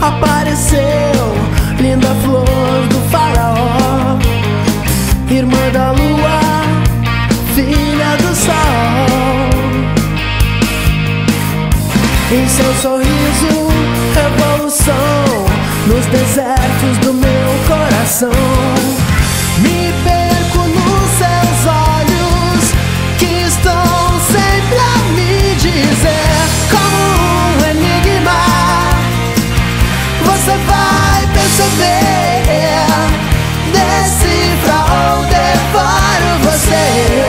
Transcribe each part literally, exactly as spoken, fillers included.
apareceu linda flor do faraó, irmã da lua, filha do sol. Em seu sorriso, revolução nos desertos do meu coração. Me perco nos seus olhos, que estão sempre a me dizer como um enigma. Você vai perceber, decifra ou devoro você.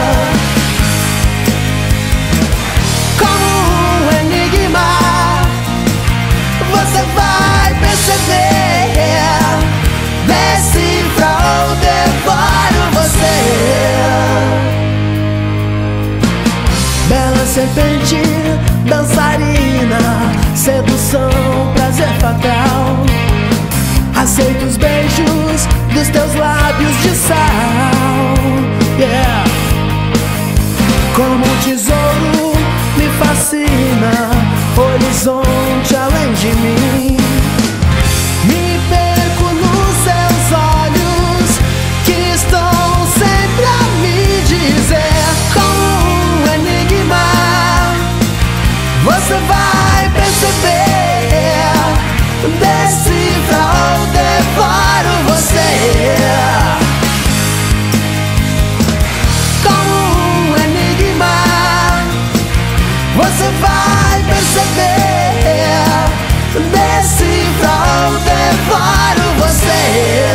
Como um enigma, você vai perceber, decifra ou devoro você. Bela serpente, dançarina, sedução, prazer fatal. Aceito os beijos dos teus lábios de sal, yeah. Como um tesouro me fascina, horizonte além de mim. Me perco nos seus olhos, que estão sempre a me dizer como um enigma. Você vai perceber, decifra ou devoro você. Como um enigma, você vai perceber, decifra ou devoro você.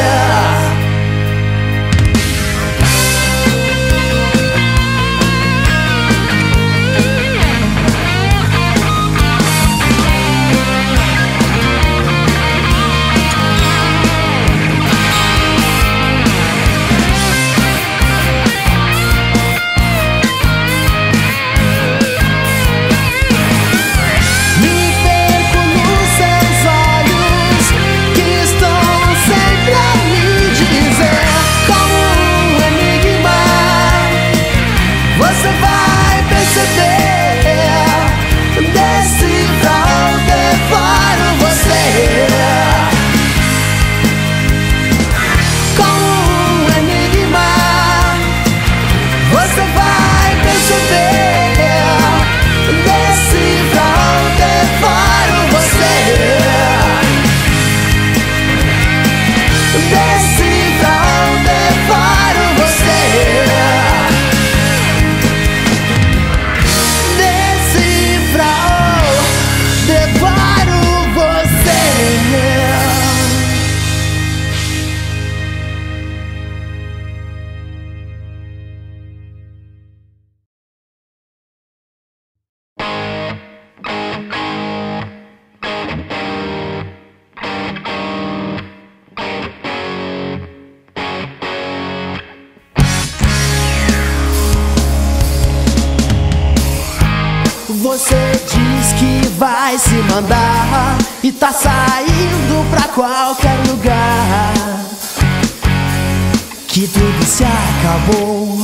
Você diz que vai se mandar e tá saindo pra qualquer lugar, que tudo se acabou.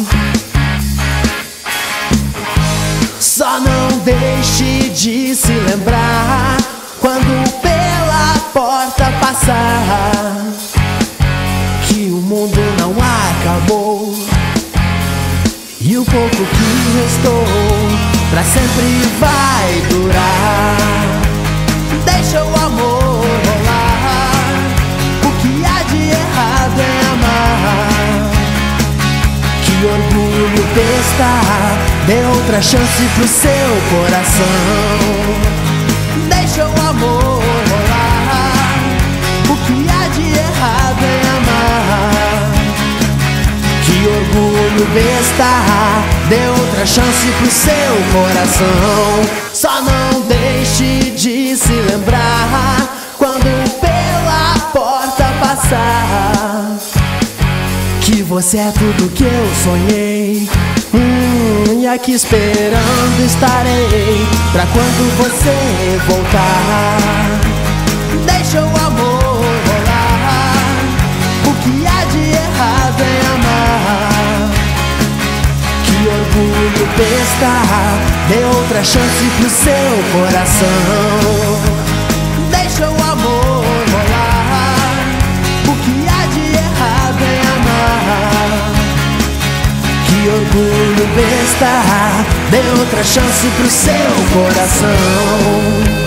Só não deixe de se lembrar quando pela porta passar, que o mundo não acabou e o pouco que restou pra sempre vai durar. Deixa o amor rolar, o que há de errado é amar. Que orgulho besta, dê outra chance pro seu coração. Deixa o amor rolar, o que há de errado é amar. Que orgulho besta, dê outra chance pro seu coração. Só não deixe de se lembrar quando pela porta passar, que você é tudo que eu sonhei. Hum, e aqui esperando estarei pra quando você voltar. Deixa o amor rolar, o que há de errado é amar. Que orgulho besta, dê outra chance pro seu coração. Deixa deixa o amor rolar. O que há de errado em amar? Que orgulho besta, dê outra chance pro seu coração.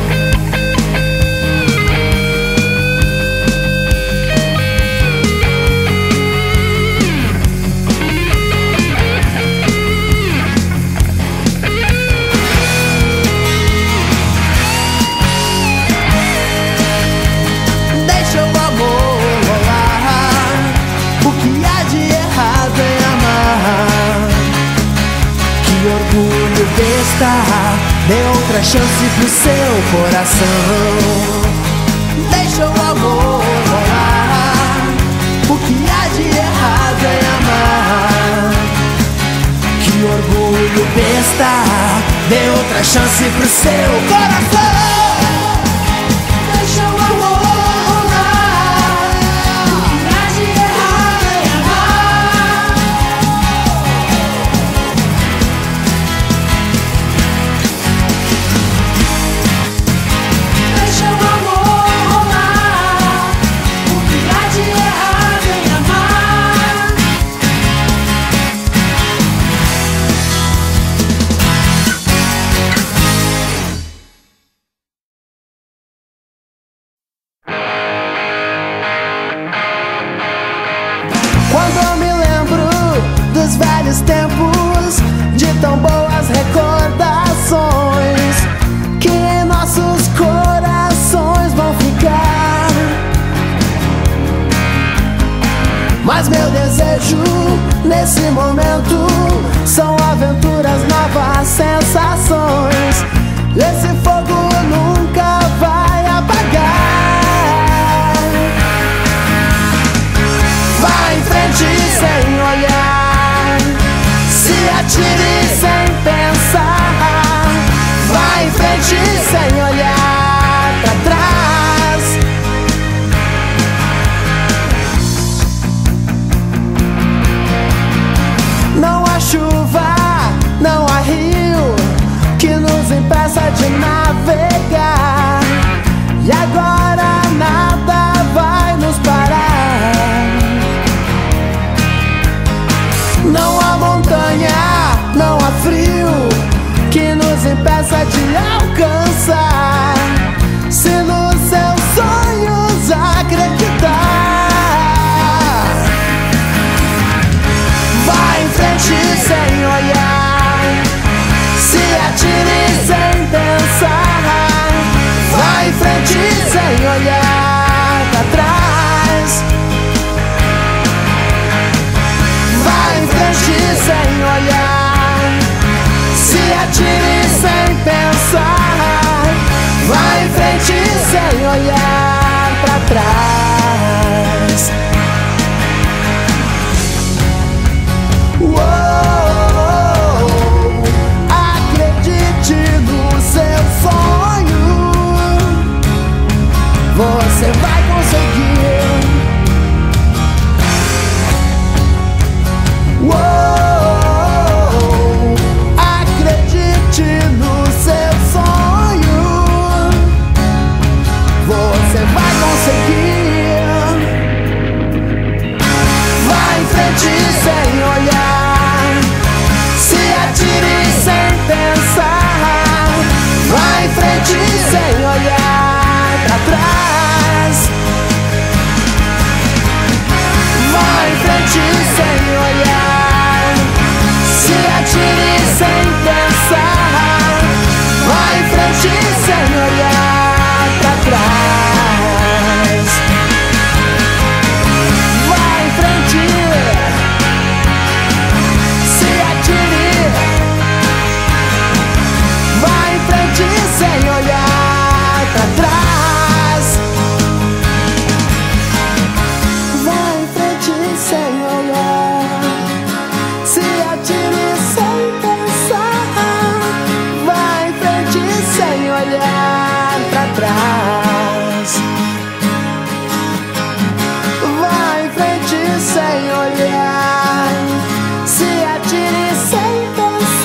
Orgulho besta, dê outra chance pro seu coração. Deixa o amor rolar. O que há de errado em amar? Que orgulho besta, dê outra chance pro seu coração. Deixa o amor rolar. O que há de errado em amar? Quando eu me lembro dos velhos tempos, de tão boas recordações que em nossos corações vão ficar. Mas meu desejo nesse momento são aventuras, novas sensações. Esse fogo nunca vai apagar. Vai em frente sem olhar, se atire sem pensar. Vai em frente sem olhar pra trás. Não há chuva, não há rio que nos impeça de navegar. E agora nada vai nos parar. Não há montanha, não há frio que nos impeça de alcançar. Se nos seus sonhos acreditar. Vai em frente sem olhar, se atire sem pensar. Vai em frente sem olhar pra trás. Vai em frente sem olhar, se atire sem pensar. Vai em frente sem olhar pra trás. Uou, acredite no seu sonho, você vai conseguir. Uou, acredite no seu sonho, você vai conseguir. Vai em frente sem olhar, se atire sem pensar. Vai em frente sem olhar pra trás. Vai em frente sem olhar, se atire sem pensar. Vai em frente sem olhar pra trás. Vai em frente, se atire. Vai em frente sem olhar pra trás. Vai em frente sem olhar, se atire sem pensar. Vai em frente sem olhar pra trás. Vai em frente sem olhar, se atire sem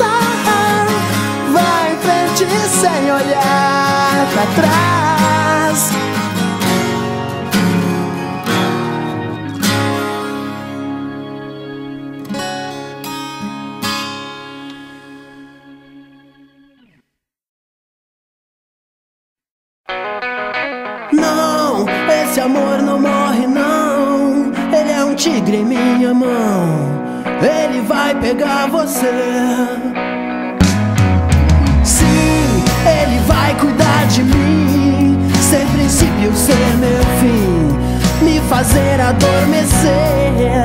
pensar. Vai em frente sem olhar pra trás. Não, esse amor não morre não. Ele é um tigre em minha mão. Ele vai pegar você. Sim, ele vai cuidar de mim, sem princípio ser meu fim, me fazer adormecer.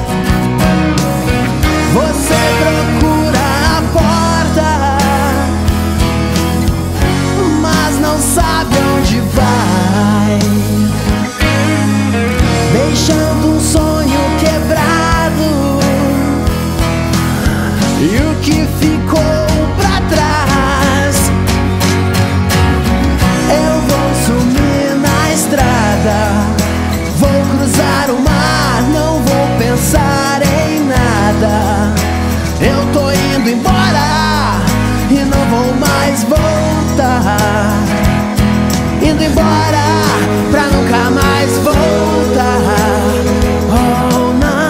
Você procura a porta, mas não sabe onde vai, deixando um sonho quebrado. E o que ficou pra trás, eu vou sumir na estrada, vou cruzar o mar, não vou pensar em nada. Eu tô indo embora e não vou mais voltar, indo embora pra nunca mais voltar. Oh, não.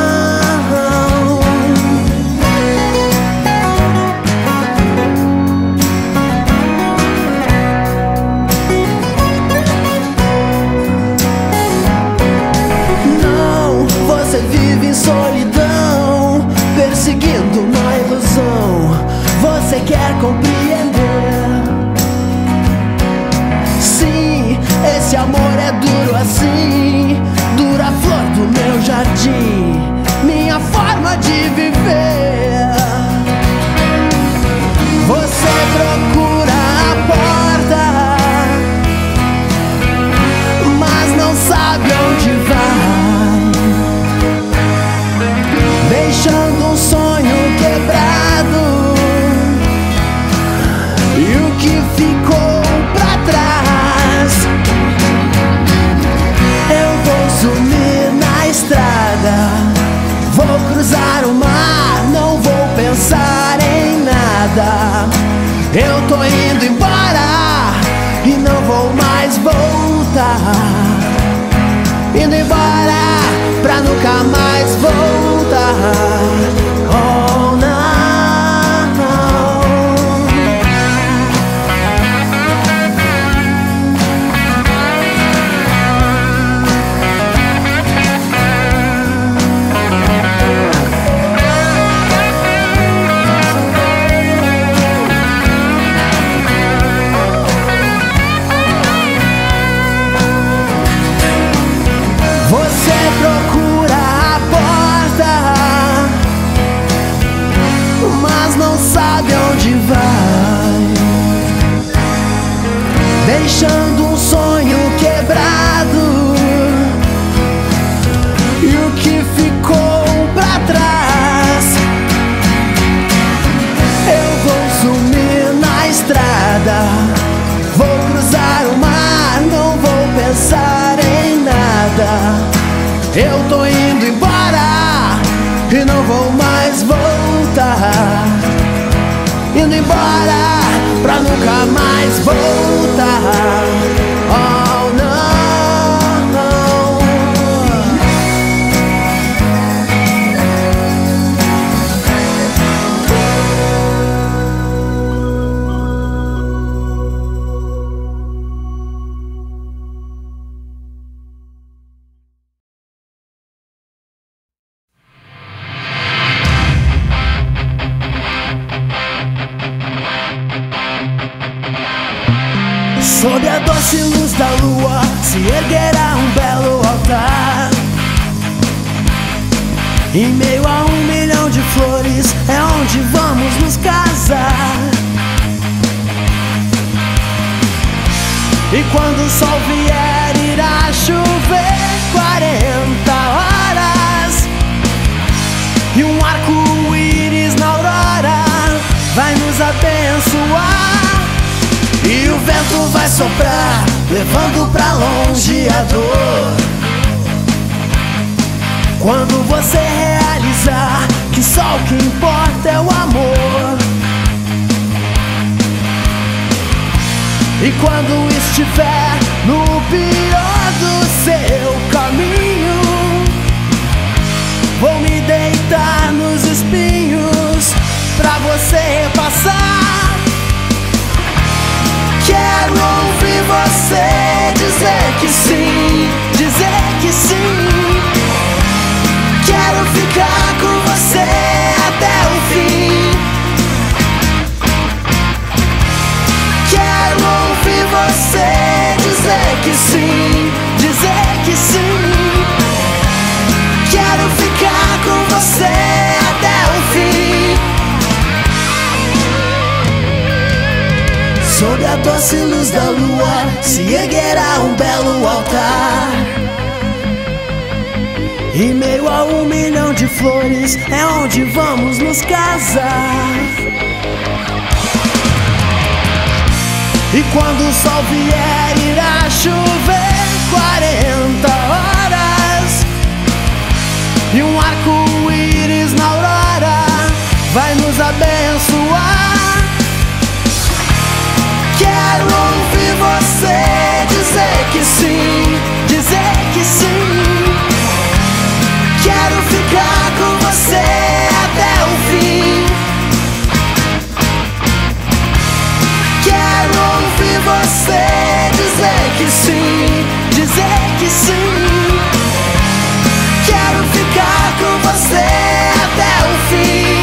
Não, você vive em solidão, perseguindo uma ilusão. Você quer compreender? Sim, esse amor é duro assim, dura flor do meu jardim, minha forma de viver. Você procura a porta, mas não sabe onde vai, deixando um sonho quebrado. E o que ficou pra trás, eu vou sumir na estrada, vou cruzar o mar, não vou pensar em nada. Eu tô indo embora e não vou mais voltar, indo embora pra nunca mais voltar. Oh, não. Você procura a porta, mas não sabe onde vai, deixando um sonho quebrado. E o que ficou pra trás, eu vou sumir na estrada, vou cruzar o mar, não vou pensar em nada. Eu tô indo embora e não vou mais voltar, indo embora pra nunca mais voltar. Oh, não. Sob a doce luz da lua se erguerá um belo altar. Em meio a um milhão de flores é onde vamos nos casar. E quando o sol vier irá chover quarenta horas, e um arco-íris na aurora vai nos abençoar. E o vento vai soprar, levando pra longe a dor. Quando você realizar que só o que importa é o amor. E quando estiver no pior do seu caminho, vou me deitar nos espinhos pra você repassar. Quero ouvir você dizer que sim, dizer que sim. Quero ficar com você até o fim. Quero ouvir você dizer que sim, dizer que sim. Quero ficar com você até o fim. Sob a doce luz da lua se erguerá um belo altar. Em meio a um milhão de flores é onde vamos nos casar. E quando o sol vier irá chover quarenta horas, e um arco-íris na aurora vai nos abençoar. Quero ouvir você dizer que sim, dizer que sim. Quero ficar com você até o fim. Quero ouvir você dizer que sim, dizer que sim. Quero ficar com você até o fim.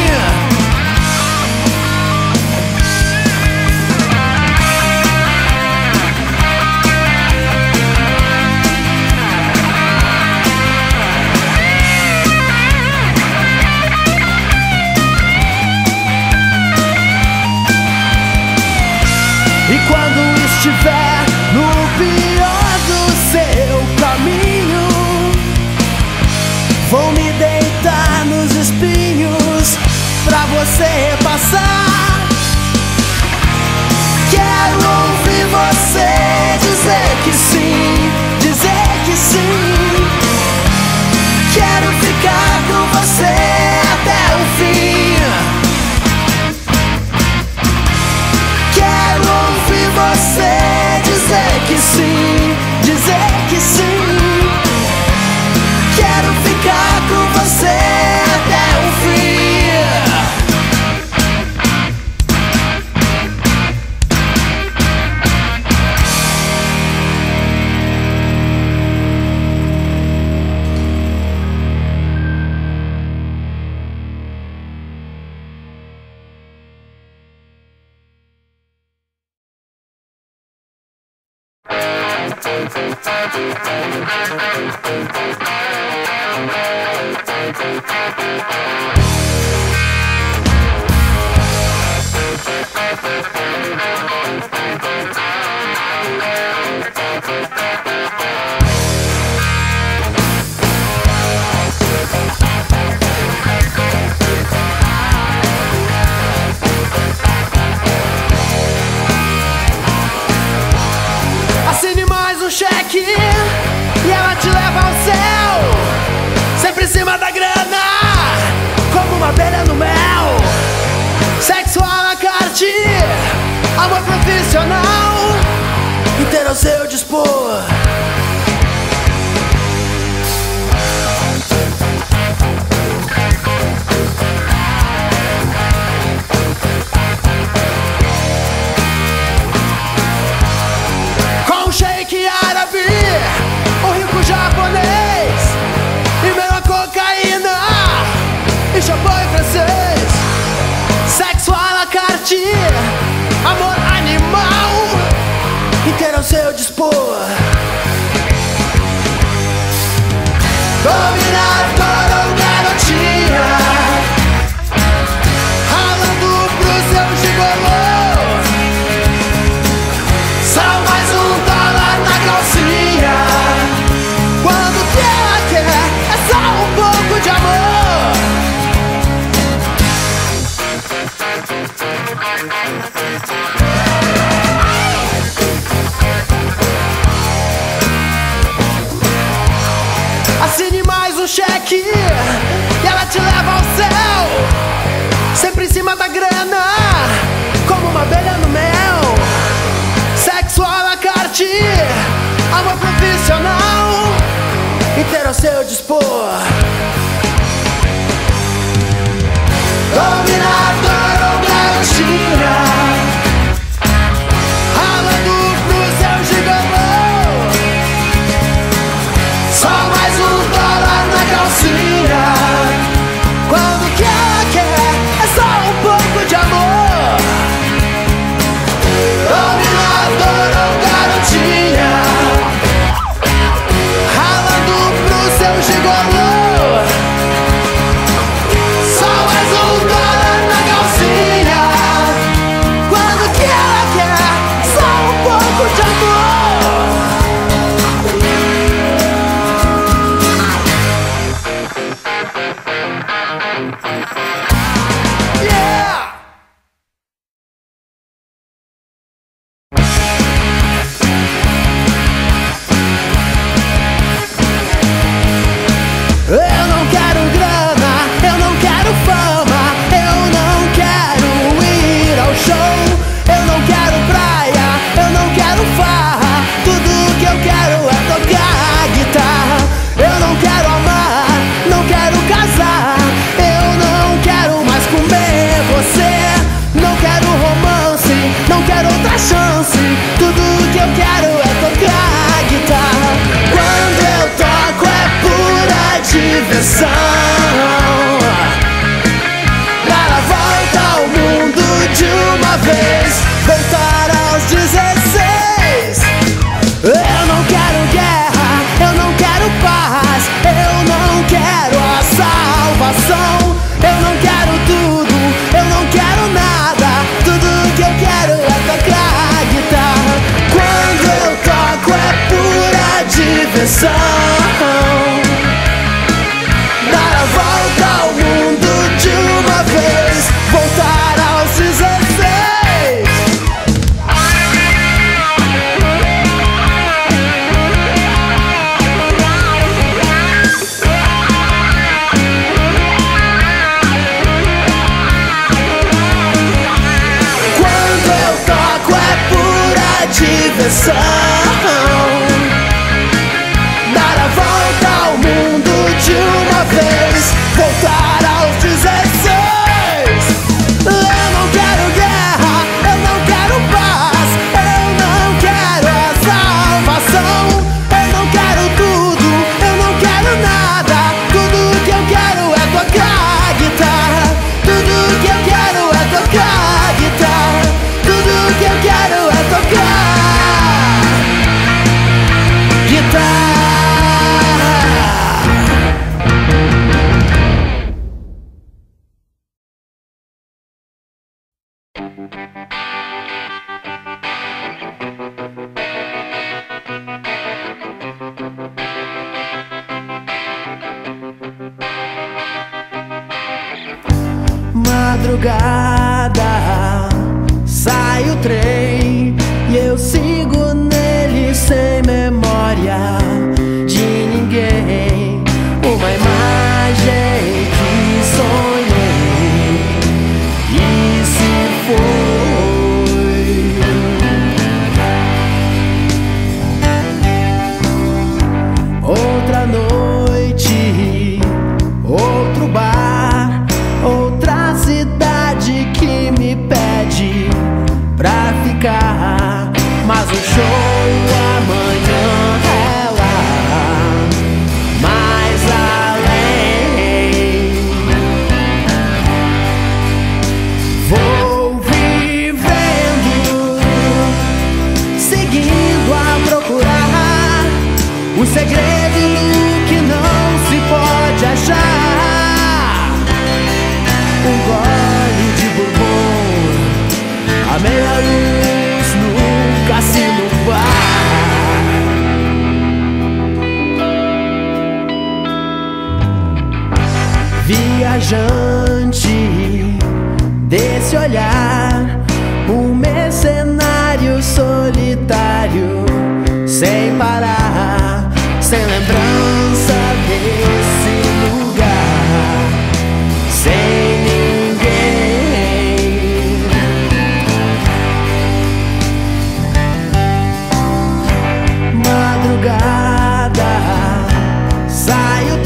E quando estiver no pior do seu caminho, vou me deitar nos espinhos pra você repassar. Quero ouvir você dizer que sim, dizer que sim. Quero ficar com você até o fim. Quero ouvir você dizer que sim, dizer que sim. Quero ficar com você até o fim. Assine mais um cheque e ela te leva ao céu, sempre em cima da grana, como uma abelha no mel. Sexo à la carte, amor profissional, inteiro ao seu dispor. Com um shake árabe, um rico japonês, e meio a cocaína e champanhe francês. Sexo à la carte, amor animal, inteiro ao seu dispor. Dominar toda o garotinha, ralando pro seu gigolô. Só mais um dólar na calcinha. Quando o que ela quer é só um pouco de amor. Assine mais um cheque e ela te leva ao céu, sempre em cima da grana, como uma abelha no mel. Sexo vou dispor. Dominador ou garotinha, ralando pro seu gigolô. Só mais um dólar na calcinha. Quando que ela quer é só um pouco de amor. Dominador ou garotinha, ralando pro seu gigolô. Só mais um dólar na calcinha. Quando que ela quer só um pouco de amor. Yeah! Eu não quero grana, eu não quero fama, eu não quero ir ao show. Eu não quero praia, eu não quero farra, tudo que eu quero é tocar guitarra. Eu não quero amar, não quero casar, eu não quero mais comer você. Não quero romance, não quero outra chance, tudo que eu quero é tocar guitarra. Quando eu toco é pura diversão, dar a volta ao mundo de uma vez, voltar aos dezesseis. Eu não quero guerra, eu não quero paz, eu não quero a salvação. Eu não quero tudo, eu não quero nada, tudo que eu quero é tocar guitarra. Quando eu toco é pura diversão, dar a volta ao mundo de uma vez, voltar aos dezesseis. Quando eu toco é pura diversão, dar a volta ao mundo de uma vez, voltar aos dezesseis. Eu não quero guerra, eu não quero paz, eu não quero a salvação. Eu não quero tudo, eu não quero nada, tudo que eu quero é tocar guitarra. Tudo que eu quero é tocar guitarra. Tudo que eu quero é tocar guitarra. Madrugada, sai o trem e eu sigo nele sem memória de ninguém. Uma imagem que sonhei e se foi. Outra noite, outro bar, outra cidade que me pede pra ficar. Mas o show amanhã é lá, mais além. Vou vivendo, seguindo a procurar o segredo que não se pode achar. Um gole de bourbon, a meia luz no cassino bar. Viajante desse olhar, um mercenário solitário, sem parar, sem lembrança desse lugar, sem ninguém. Madrugada, sai o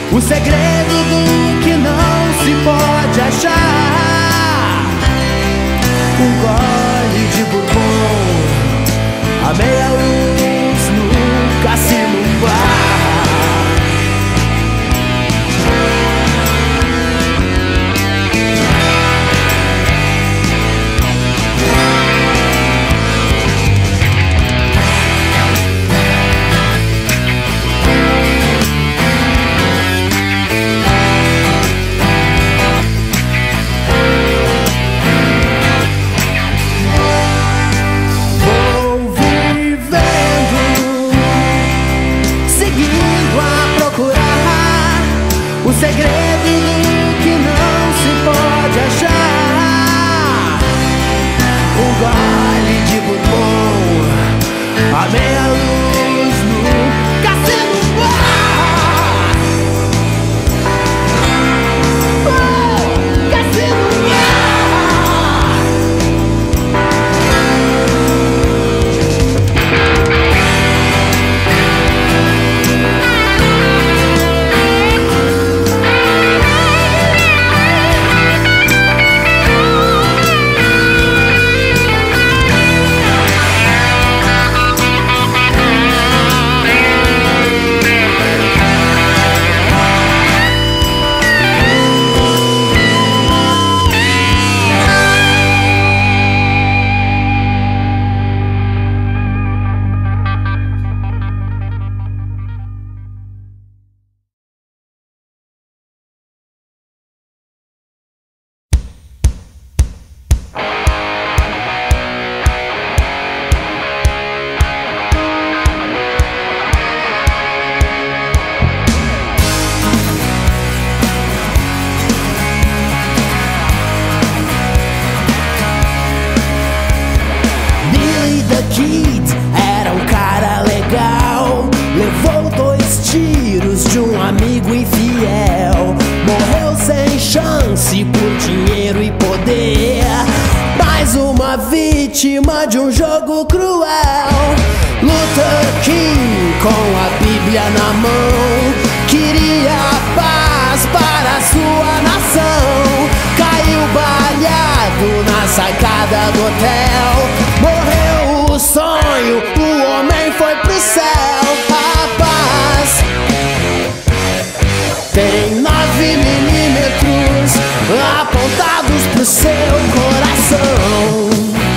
o segredo do que não se pode achar. Um gole de bourbon, a meia luz no cassino bar. O segredo do que não se pode achar. Um gole de bourbon, a meia luz no cassino bar. Oh, cassino bar. Era um cara legal, levou dois tiros de um amigo infiel. Morreu sem chance por dinheiro e poder, mais uma vítima de um jogo cruel. Luther King com a Bíblia na mão, queria paz para sua nação. Caiu baleado na sacada do hotel. Morreu o sonho, o homem foi pro céu. A paz tem nove milímetros apontados pro seu coração.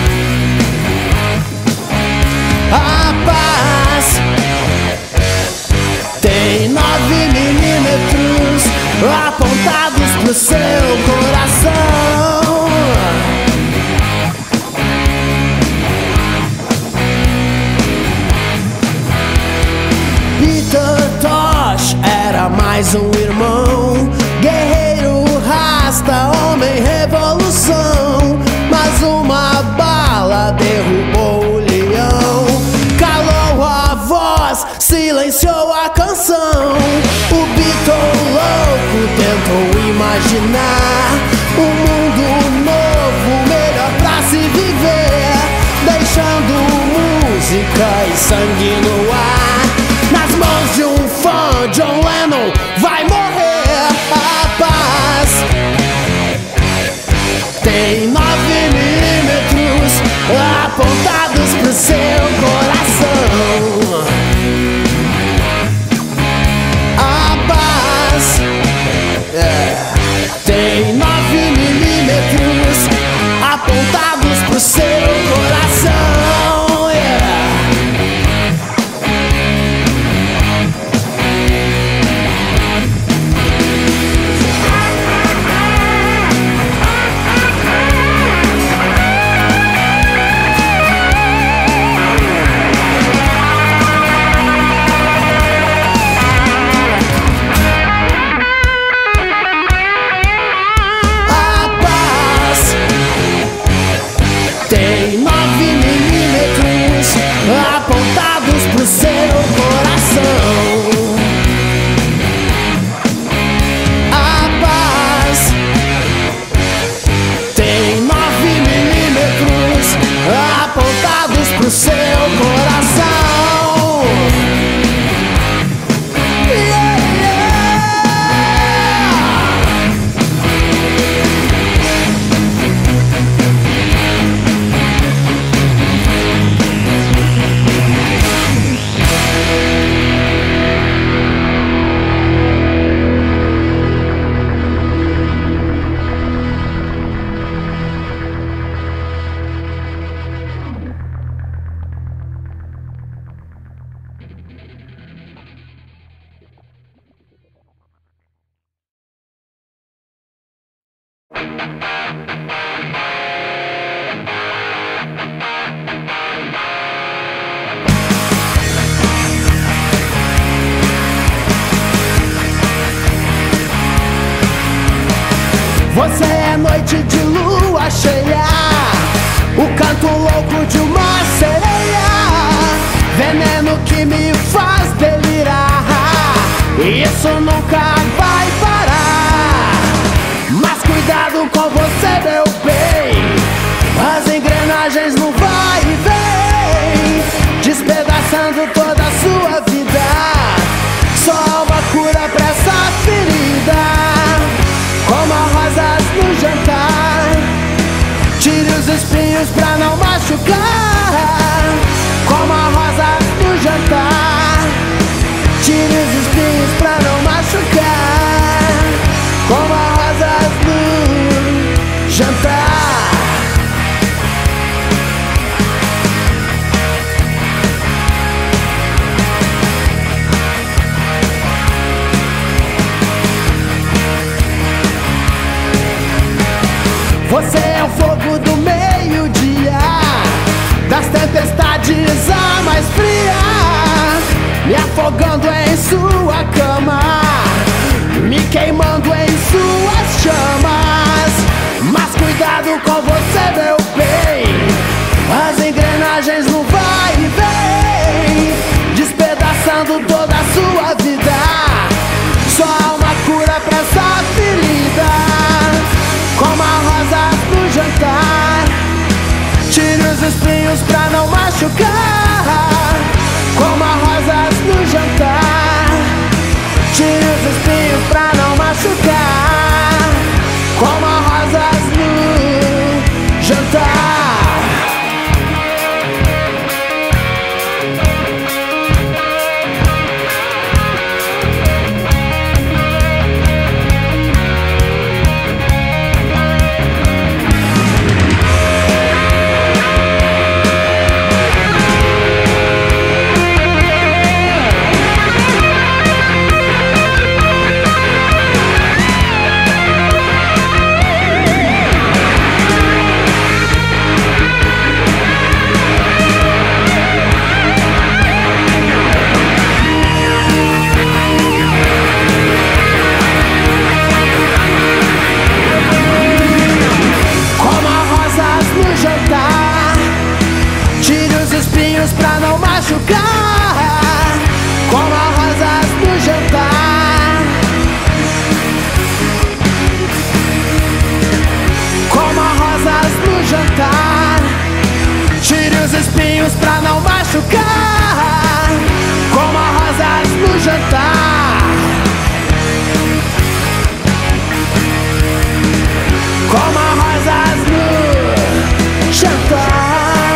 A paz tem nove milímetros apontados pro seu coração. Peter Tosh era mais um irmão, guerreiro rasta, homem revolução. Mas uma bala derrubou o leão, calou a voz, silenciou a canção. O Beatle louco tentou imaginar um mundo novo, melhor pra se viver, deixando música e sangue no ar. Nas mãos de um fã, John Lennon vai morrer. A paz tem nove milímetros apontados pro seu coração. A paz é, tem nove milímetros apontados pro seu coração. Yeah. Você é noite de lua cheia, o canto louco de uma sereia, veneno que me faz delirar. Isso nunca vai parar. Mas cuidado com você, meu bem, as engrenagens não vai e vem, despedaçando toda a sua vida. Só há uma cura pra essa ferida, como rosas no jantar. Tire os espinhos pra não machucar, como rosas no jantar. Tire os espinhos pra não machucar, como rosas no jantar. Você é o fogo do meio-dia, das tempestades a mais fria, me afogando em sua cama, me queimando em suas chamas. Mas cuidado com você, meu bem, as engrenagens não vai e vem, despedaçando toda a sua vida. Só há uma cura pra essa ferida, como a rosa no jantar. Tire os espinhos pra não machucar, como a rosas no jantar. Tire os espinhos pra não machucar, como a rosas no jantar. Pra não machucar, como a rosas no jantar. Como a rosas no jantar. Tire os espinhos pra não machucar, como a rosas no jantar. Como a rosas no jantar.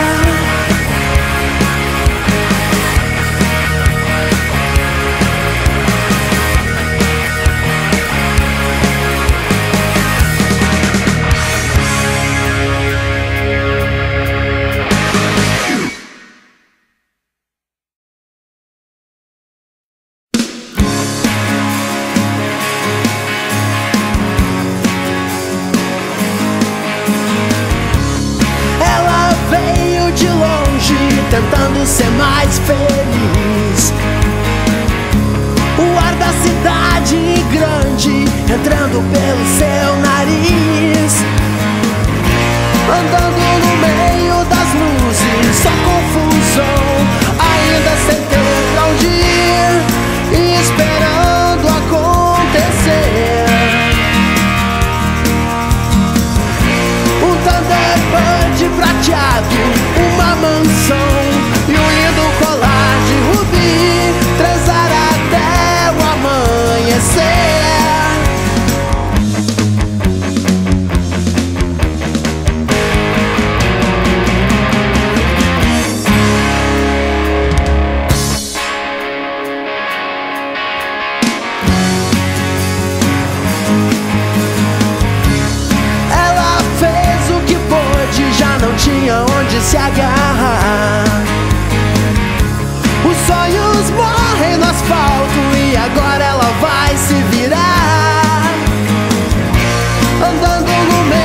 Tentando ser mais feliz. O ar da cidade grande entrando pelo seu nariz, andando no meio das luzes, só confusão, ainda sem ter pra onde ir e esperando acontecer. Um Thunderbird prateado, uma mansão e um lindo colar de rubi, transar até o amanhecer. Ela fez o que pôde, já não tinha onde se agarrar. Os sonhos morrem no asfalto e agora ela vai se virar, andando no meio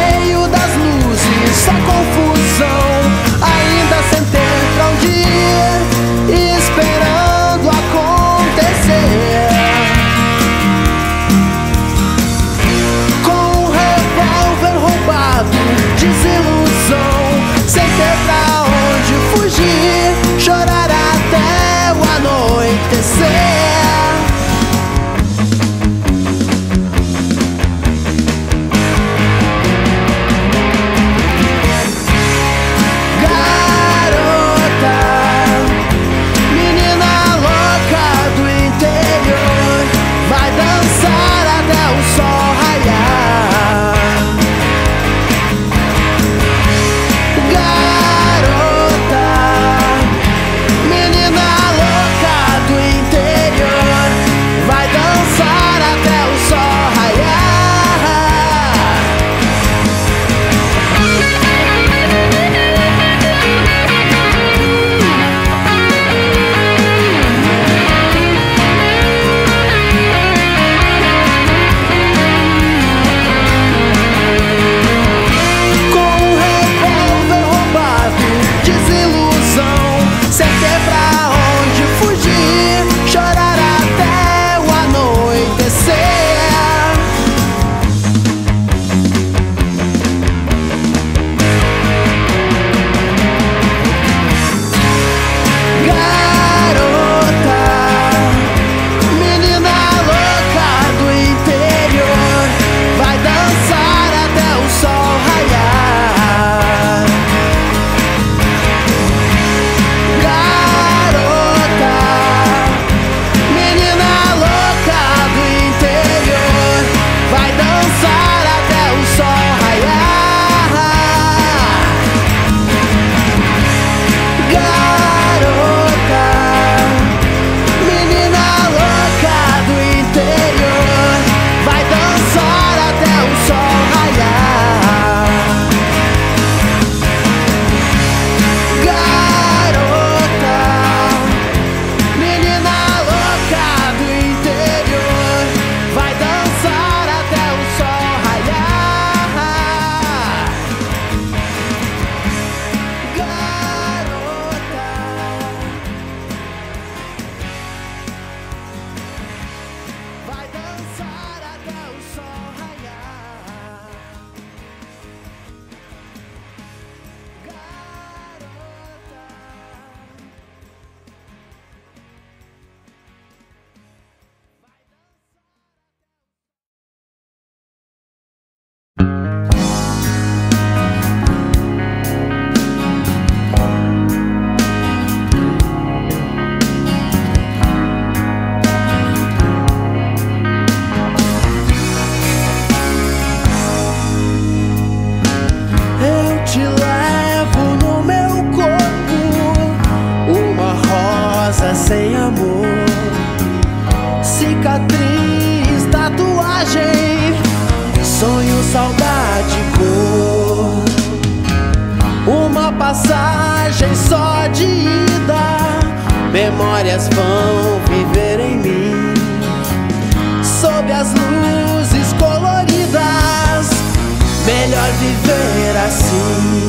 tatuagem, sonho, saudade, cor. Uma passagem só de ida, memórias vão viver em mim, sob as luzes coloridas. Melhor viver assim,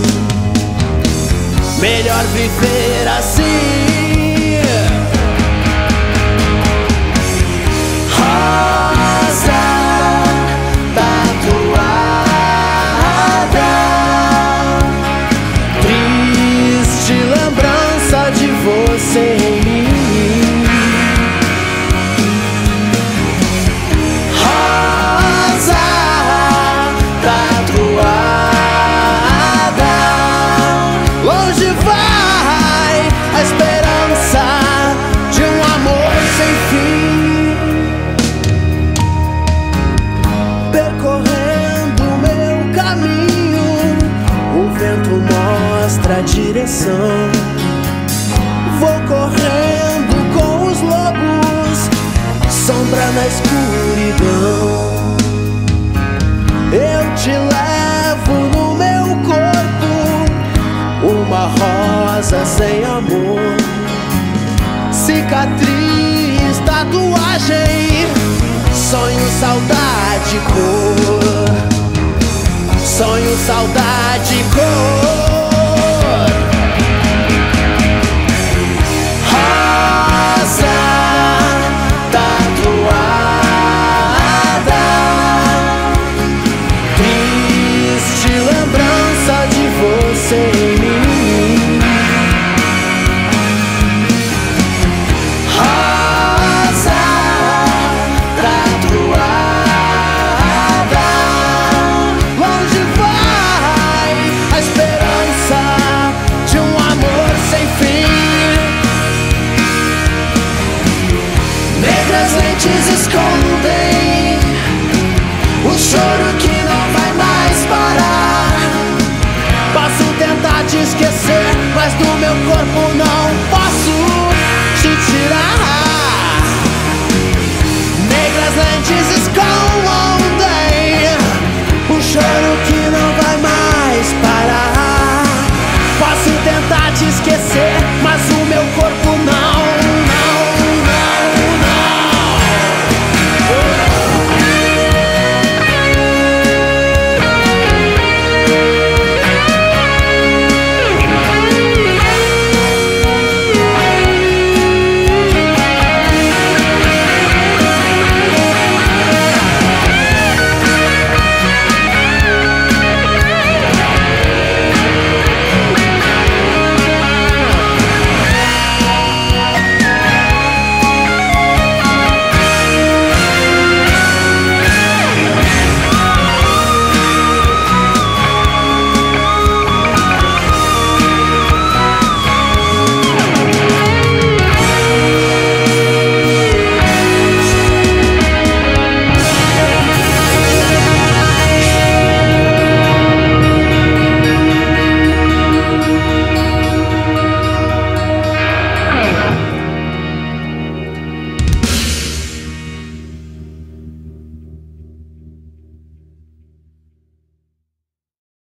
melhor viver assim. Rosa tatuada, triste lembrança de você em mim. Rosa tatuada, longe vai a esperança de um amor sem fim. Percorrendo meu caminho, o vento mostra a direção. Vou correndo com os lobos, sombra na escuridão. Eu te levo no meu corpo, uma rosa sem amor, cicatriz, tatuagem, sonho, saudade, cor. Sonho, saudade, cor.